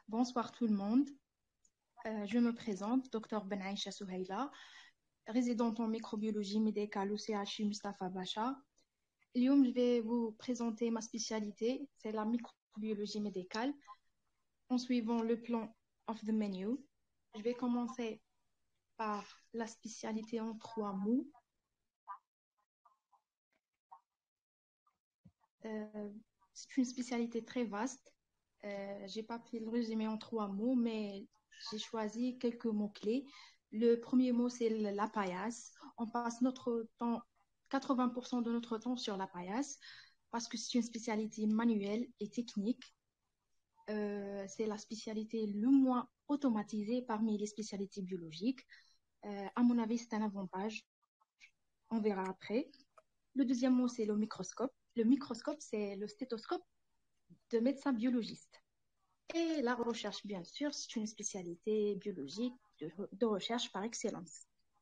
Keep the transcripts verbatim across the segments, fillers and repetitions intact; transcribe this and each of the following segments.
Bonsoir tout le monde. Euh, je me présente, docteur Benaïcha Souhaïla, résidente en microbiologie médicale au C H U Mustafa Bacha. اليوم, je vais vous présenter ma spécialité, c'est la microbiologie médicale, en suivant le plan of the menu. Je vais commencer par la spécialité en trois mots. Euh, c'est une spécialité très vaste. Euh, j'ai pas pu le résumer en trois mots, mais j'ai choisi quelques mots-clés. Le premier mot, c'est le- la paillasse. On passe notre temps, quatre-vingts pour cent de notre temps sur la paillasse parce que c'est une spécialité manuelle et technique. Euh, c'est la spécialité le moins automatisée parmi les spécialités biologiques. Euh, à mon avis, c'est un avantage. On verra après. Le deuxième mot, c'est le microscope. Le microscope, c'est le stéthoscope de médecin biologiste. Et la recherche, bien sûr, c'est une spécialité biologique de, de recherche par excellence.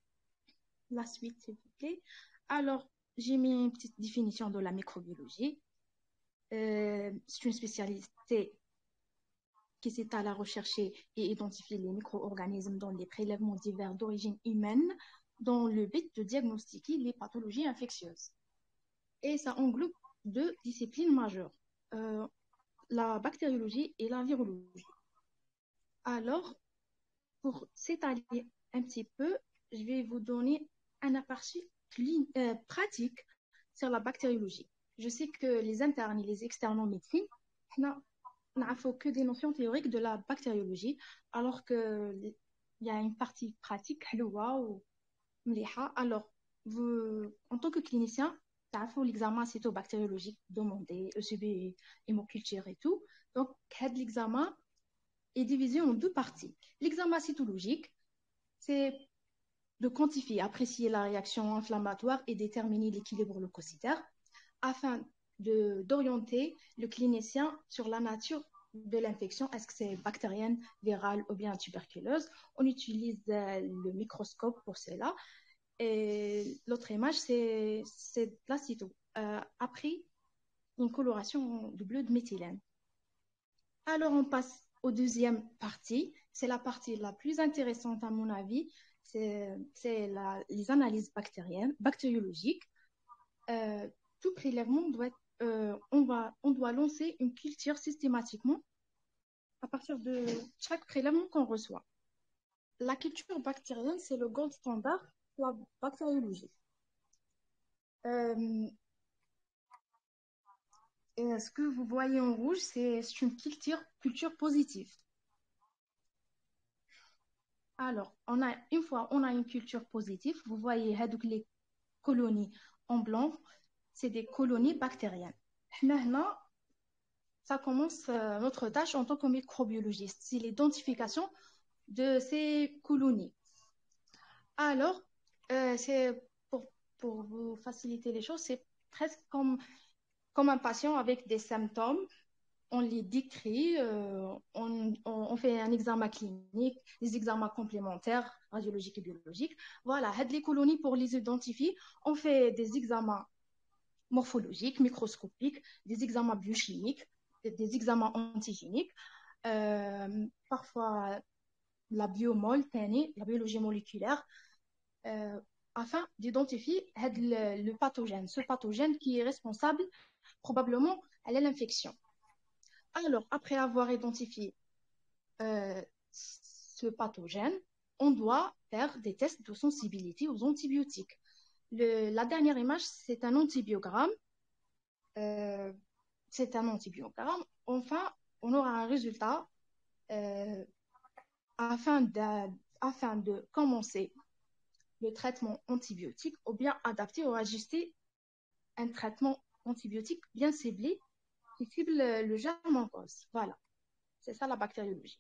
La suite, s'il vous plaît. Alors, j'ai mis une petite définition de la microbiologie. Euh, c'est une spécialité qui s'étale à rechercher et identifier les micro-organismes dans les prélèvements divers d'origine humaine dans le but de diagnostiquer les pathologies infectieuses. Et ça englobe deux disciplines majeures, euh, la bactériologie et la virologie. Alors, pour s'étaler un petit peu, je vais vous donner un aperçu cli- euh, pratique sur la bactériologie. Je sais que les internes et les externes en médecine n'ont que des notions théoriques de la bactériologie, alors qu'il y a une partie pratique, حلوة و مليحة. Alors, vous, en tant que clinicien, تعرفوا l'examen cytobactériologique demandé, E C B, hémoculture et tout. Donc, l'examen est divisé en deux parties. L'examen cytologique, c'est de quantifier, apprécier la réaction inflammatoire et déterminer l'équilibre leucocytaire afin de, d'orienter le clinicien sur la nature de l'infection. Est-ce que c'est bactérienne, virale ou bien tuberculeuse? On utilise euh, le microscope pour cela. Et l'autre image, c'est, c'est de la cyto. Euh, après, une coloration de bleu de méthylène. Alors, on passe aux deuxième partie. C'est la partie la plus intéressante à mon avis. C'est, c'est la, les analyses bactériennes, bactériologiques. Euh, tout prélèvement doit être, euh, on va, on doit lancer une culture systématiquement à partir de chaque prélèvement qu'on reçoit. La culture bactérienne, c'est le gold standard de la bactériologie. Euh, et ce que vous voyez en rouge, c'est c'est une culture, culture positive. Alors, on a, une fois on a une culture positive, vous voyez هادوك les colonies en blanc, c'est des colonies bactériennes. Maintenant, ça commence euh, notre tâche en tant que microbiologiste, c'est l'identification de ces colonies. Alors, euh, c'est pour, pour vous faciliter les choses, c'est presque comme, comme un patient avec des symptômes. On les décrit, euh, on, on, on fait un examen clinique, des examens complémentaires, radiologiques et biologiques. Voilà, had les colonies pour les identifier, on fait des examens morphologiques, microscopiques, des examens biochimiques, des, des examens antigéniques, euh, parfois la biomol, la biologie moléculaire, euh, afin d'identifier le, le pathogène, ce pathogène qui est responsable probablement à l'infection. Alors, après avoir identifié euh, ce pathogène, on doit faire des tests de sensibilité aux antibiotiques. Le, la dernière image, c'est un antibiogramme. Euh, c'est un antibiogramme. Enfin, on aura un résultat euh, afin, de, afin de commencer le traitement antibiotique ou bien adapter ou ajuster un traitement antibiotique bien ciblé qui cible le germe en cause. Voilà, c'est ça la bactériologie.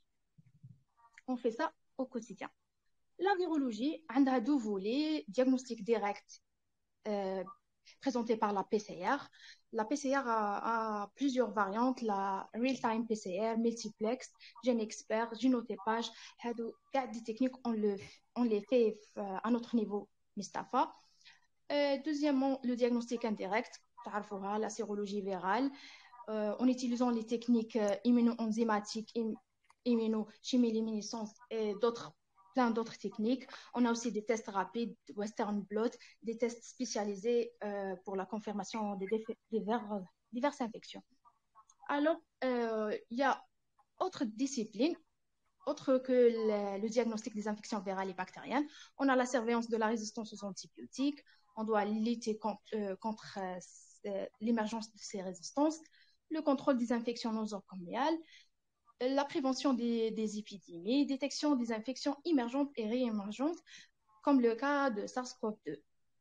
On fait ça au quotidien. La virologie, on a deux volets, diagnostic direct euh, présenté par la P C R. La P C R a, a plusieurs variantes, la real-time P C R, multiplex, GenExpert, génotypage. Des techniques, on, le, on les fait euh, à notre niveau, Mustafa. Euh, deuxièmement, le diagnostic indirect, la sérologie virale, euh, en utilisant les techniques euh, immuno-enzymatiques immunochimie-luminescence et d'autres, plein d'autres techniques. On a aussi des tests rapides, Western blot, des tests spécialisés euh, pour la confirmation des déf- divers- diverses infections. Alors, euh, il y a autre discipline, autre que le, le diagnostic des infections virales et bactériennes. On a la surveillance de la résistance aux antibiotiques. On doit lutter contre, euh, contre euh, l'émergence de ces résistances, le contrôle des infections nosocomiales, la prévention des, des épidémies, détection des infections émergentes et réémergentes, comme le cas de SARS-CoV deux.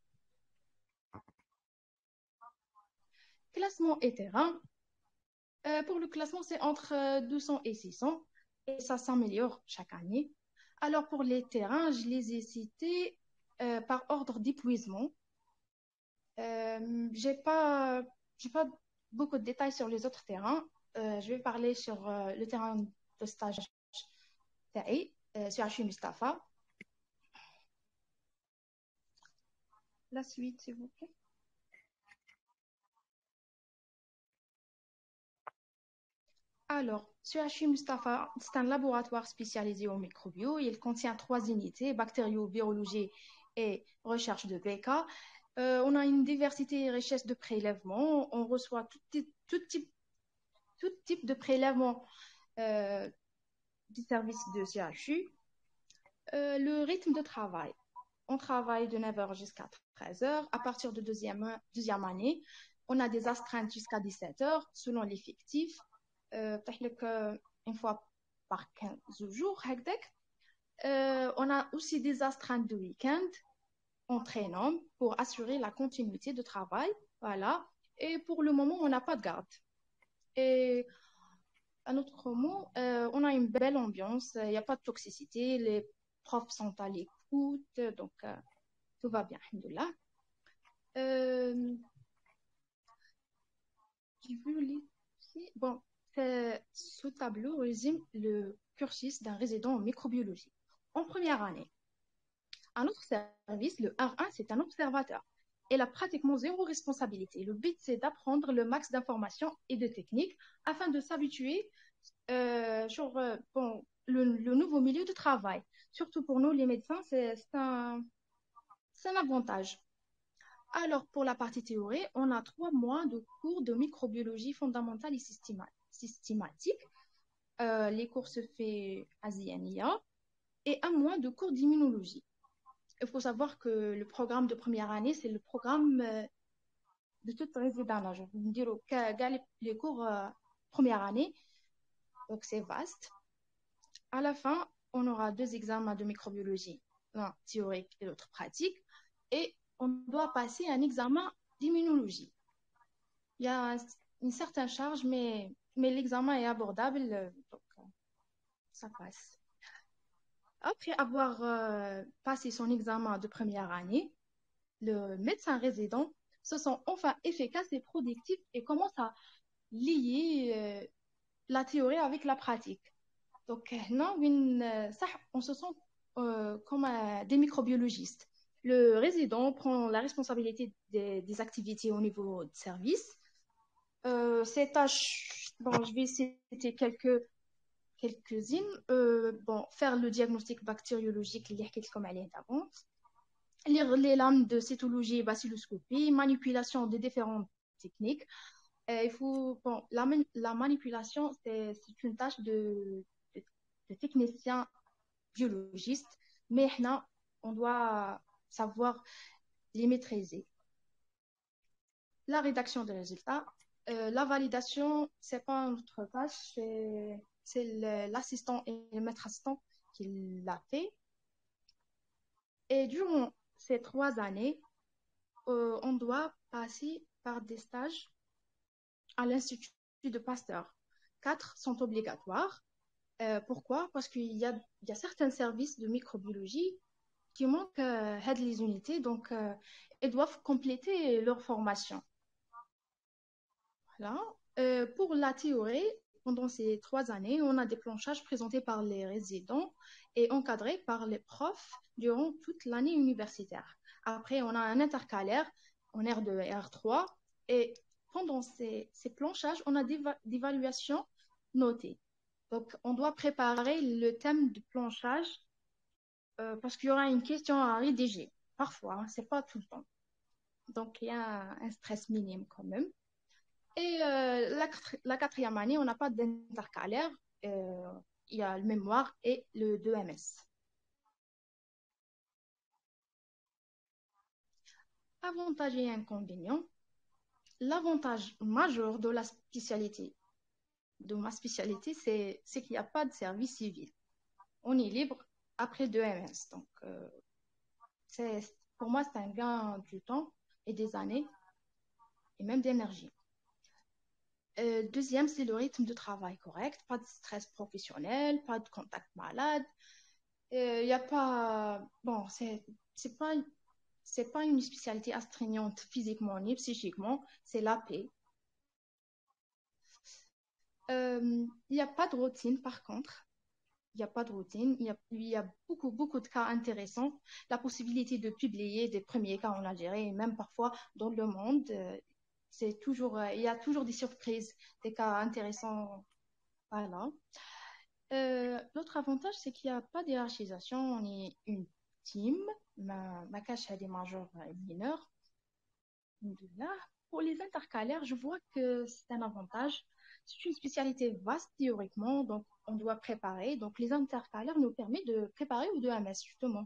Classement et terrain. Euh, pour le classement, c'est entre euh, deux cents et six cents et ça s'améliore chaque année. Alors pour les terrains, je les ai cités euh, par ordre d'épuisement. Euh, j'ai pas, j'ai pas beaucoup de détails sur les autres terrains. Euh, je vais parler sur euh, le terrain de stage تاعي euh, sur H U Mustafa. La suite, s'il vous plaît. Alors, ce H U Mustafa, c'est un laboratoire spécialisé au microbio. Il contient trois unités, bactério, virologie et recherche de B K. Euh, on a une diversité et richesse de prélèvements. On reçoit tout, type, tout type, tout type de prélèvements euh, du service de C H U. Euh, le rythme de travail. On travaille de neuf heures jusqu'à treize heures. À partir de deuxième, deuxième année, on a des astreintes jusqu'à dix-sept heures selon l'effectif. Euh, une fois par quinze jours. Euh, on a aussi des astreintes de week-end entraînant pour assurer la continuité de travail. Voilà. Et pour le moment, on n'a pas de garde. Et un autre mot, euh, on a une belle ambiance, il n'y a pas de toxicité, les profs sont à l'écoute, donc euh, tout va bien, alhamdoulilah. Euh, j'ai vu les... Bon, ce tableau résume le cursus d'un résident en microbiologie. En première année, un autre service, le R un, c'est un observateur. Elle a pratiquement zéro responsabilité. Le but, c'est d'apprendre le max d'informations et de techniques afin de s'habituer euh, sur euh, bon, le, le, nouveau milieu de travail. Surtout pour nous, les médecins, c'est un, un avantage. Alors, pour la partie théorie, on a trois mois de cours de microbiologie fondamentale et systématique. Euh, les cours se font à Ziania et un mois de cours d'immunologie. Il faut savoir que le programme de première année, c'est le programme euh, de toute résidence. Je veux dire, les cours euh, première année, donc c'est vaste. À la fin, on aura deux examens de microbiologie, l'un théorique et l'autre pratique, et on doit passer un examen d'immunologie. Il y a une certaine charge, mais, mais l'examen est abordable, donc ça passe. Après avoir euh, passé son examen de première année, le médecin résident se sent enfin efficace et productif et commence à lier euh, la théorie avec la pratique. Donc, non, ça, on se sent euh, comme euh, des microbiologistes. Le résident prend la responsabilité des, des activités au niveau de service. Euh, ces tâches, bon, je vais citer quelques, quelques-unes. Euh, bon, faire le diagnostic bactériologique, il y a comme elle est avant. Lire les lames de cytologie et bacilloscopie, manipulation des différentes techniques. Euh, il faut, bon, la, la manipulation, c'est une tâche de, de, de technicien biologiste, mais là, on doit savoir les maîtriser. La rédaction des résultats, euh, la validation, c'est pas notre tâche, c'est l'assistant et le maître assistant qui l'a fait. Et durant ces trois années, euh, on doit passer par des stages à l'Institut de Pasteur. Quatre sont obligatoires. Euh, pourquoi? Parce qu'il y a, il y a certains services de microbiologie qui manquent euh, les unités, donc euh, elles doivent compléter leur formation. Voilà. Euh, pour la théorie, pendant ces trois années, on a des planchages présentés par les résidents et encadrés par les profs durant toute l'année universitaire. Après, on a un intercalaire en R deux et R trois et pendant ces, ces planchages, on a des évaluations notées. Donc, on doit préparer le thème de planchage euh, parce qu'il y aura une question à rédiger. Parfois, hein, c'est pas tout le temps. Donc, il y a un, un stress minime quand même. Et euh, la, la quatrième année, on n'a pas d'intercalaire. Euh, il y a le mémoire et le deux M S. Avantages et inconvénients. L'avantage majeur de la spécialité, de ma spécialité, c'est c'est qu'il n'y a pas de service civil. On est libre après deux M S. Donc, euh, c'est, pour moi, c'est un gain du temps et des années et même d'énergie. Euh, deuxième, c'est le rythme de travail correct, pas de stress professionnel, pas de contact malade. Il n'y a pas, bon, c'est c'est pas, c'est pas une spécialité astreignante physiquement ni psychiquement, c'est la paix. Euh, Il n'y a pas de routine par contre. Il n'y a pas de routine. Il y a, il y a beaucoup, beaucoup de cas intéressants. La possibilité de publier des premiers cas en Algérie et même parfois dans le monde. euh, c'est toujours, euh, il y a toujours des surprises, des cas intéressants. Voilà. Euh, l'autre avantage, c'est qu'il n'y a pas de hiérarchisation. On est une team. Ma, ma cache, elle est majeure et mineure. Là, pour les intercalaires, je vois que c'est un avantage. C'est une spécialité vaste théoriquement, donc on doit préparer. Donc les intercalaires nous permettent de préparer ou de M S justement.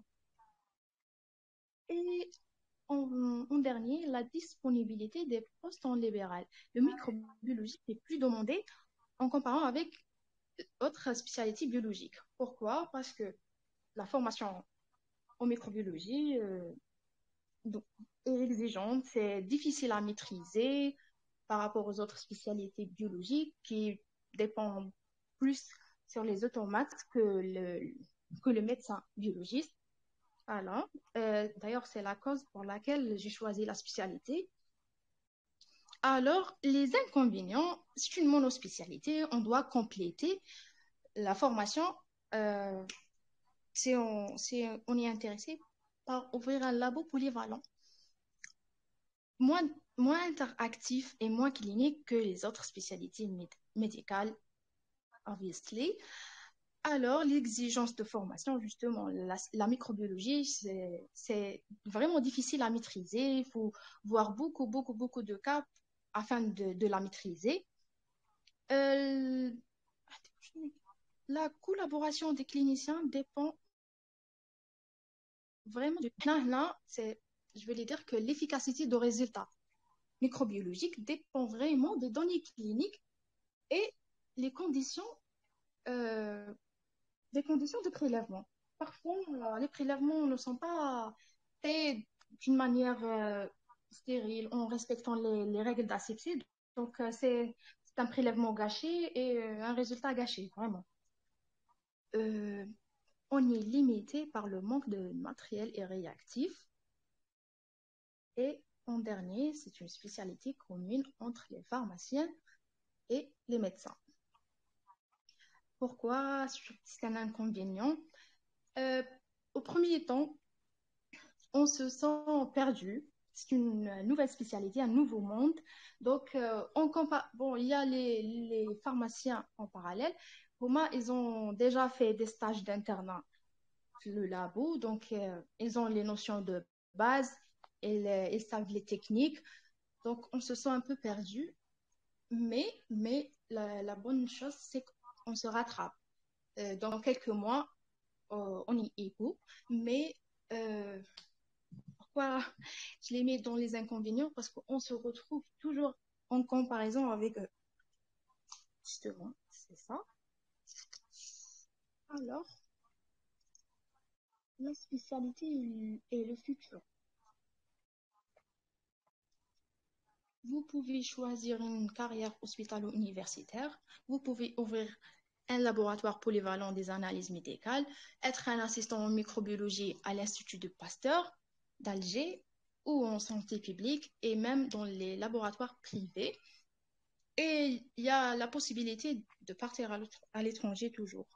Et en, en dernier, la disponibilité des postes en libéral. Le microbiologie est plus demandé en comparant avec d'autres spécialités biologiques. Pourquoi? Parce que la formation en microbiologie euh, donc, est exigeante, c'est difficile à maîtriser par rapport aux autres spécialités biologiques qui dépendent plus sur les automates que le, que le médecin biologiste. Alors, euh, d'ailleurs, c'est la cause pour laquelle j'ai choisi la spécialité. Alors, les inconvénients, c'est une monospécialité, on doit compléter la formation euh, si on, si on est intéressé par ouvrir un labo polyvalent. moins, moins interactif et moins clinique que les autres spécialités méd- médicales, obviously. Alors, l'exigence de formation, justement, la, la microbiologie, c'est, c'est vraiment difficile à maîtriser. Il faut voir beaucoup, beaucoup, beaucoup de cas afin de, de la maîtriser. Euh, la collaboration des cliniciens dépend vraiment du plan. Là, c'est, je vais dire que l'efficacité de résultats microbiologiques dépend vraiment des données cliniques et les conditions, euh, des conditions de prélèvement. Parfois, euh, les prélèvements ne sont pas faits d'une manière euh, stérile, en respectant les, les règles d'asepsie. Donc, euh, c'est c'est un prélèvement gâché et euh, un résultat gâché, vraiment. Euh, on est limité par le manque de matériel et réactif. Et en dernier, c'est une spécialité commune entre les pharmaciens et les médecins. Pourquoi c'est un inconvénient? Euh, Au premier temps, on se sent perdu. C'est une nouvelle spécialité, un nouveau monde. Donc, euh, on compare. Bon, il y a les, les pharmaciens en parallèle. Pour moi, ils ont déjà fait des stages d'internat le labo, donc euh, ils ont les notions de base, ils, euh, ils savent les techniques. Donc, on se sent un peu perdu. Mais, mais la, la bonne chose, c'est qu'on se rattrape. Euh, dans quelques mois, euh, on y est beau, mais euh, pourquoi je les mets dans les inconvénients? Parce qu'on se retrouve toujours en comparaison avec eux. Justement, c'est ça. Alors, la spécialité et le futur. Vous pouvez choisir une carrière hospitalo-universitaire. Vous pouvez ouvrir un laboratoire polyvalent des analyses médicales, être un assistant en microbiologie à l'Institut de Pasteur d'Alger ou en santé publique et même dans les laboratoires privés. Et il y a la possibilité de partir à l'étranger toujours.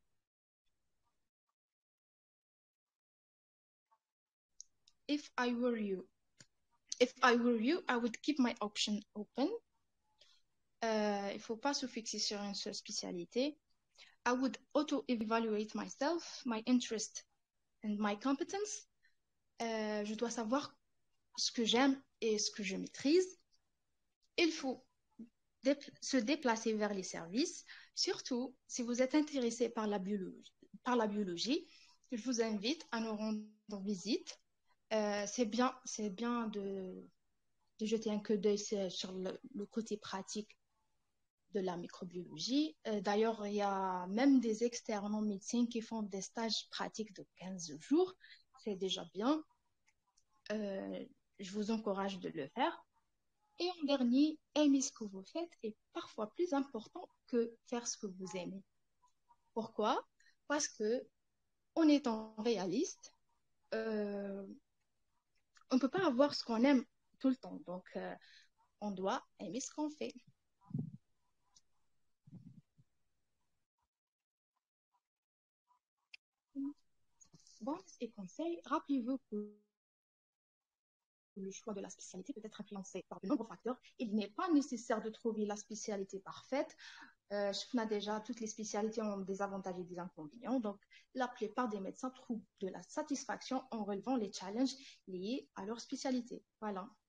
If I were you, if I were you, I would keep my option open. Euh, il ne faut pas se fixer sur une seule spécialité. I would auto-evaluate myself, my interest and my competence. Euh, je dois savoir ce que j'aime et ce que je maîtrise. Il faut dé- se déplacer vers les services, surtout si vous êtes intéressé par la biologie. Par la biologie, je vous invite à nous rendre visite. Euh, c'est bien, c'est bien de, de jeter un coup d'œil sur sur le, le côté pratique de la microbiologie. Euh, D'ailleurs, il y a même des externes en médecine qui font des stages pratiques de quinze jours. C'est déjà bien. Euh, je vous encourage de le faire. Et en dernier, aimer ce que vous faites est parfois plus important que faire ce que vous aimez. Pourquoi? Parce que, en étant réaliste, euh, on ne peut pas avoir ce qu'on aime tout le temps. Donc, euh, on doit aimer ce qu'on fait. Bon, et conseils, rappelez-vous que le choix de la spécialité peut être influencé par de nombreux facteurs. Il n'est pas nécessaire de trouver la spécialité parfaite. Euh, on a déjà, toutes les spécialités ont des avantages et des inconvénients. Donc, la plupart des médecins trouvent de la satisfaction en relevant les challenges liés à leur spécialité. Voilà.